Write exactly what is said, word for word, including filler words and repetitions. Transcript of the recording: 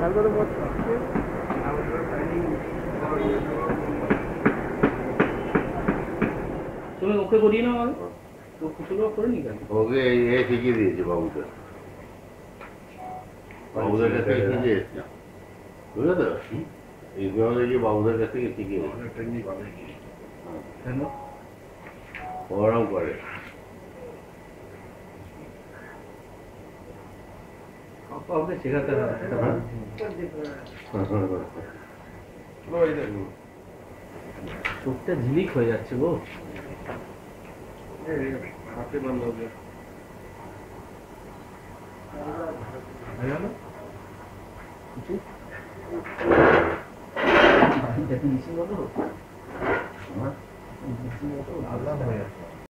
তুমি ওকে করিয়ে নাও আগে, তো কিছু করে নি কেন? ওকে এ শিখিয়ে দিয়েছে বাবুদের, বাবুদের কাছ থেকে শিখে এসছে, বুঝলে তো? এই যে বাবুদের কাছ থেকে শিখে কেন ওরাও করে। কাউকে শেখাতে হবে। চোখটা ঝিলিক হয়ে যাচ্ছে গো। হাতে বন্ধ হবে কিছু মিশিং হতো, মিশিং হতো আলাদা হয়ে যাচ্ছে।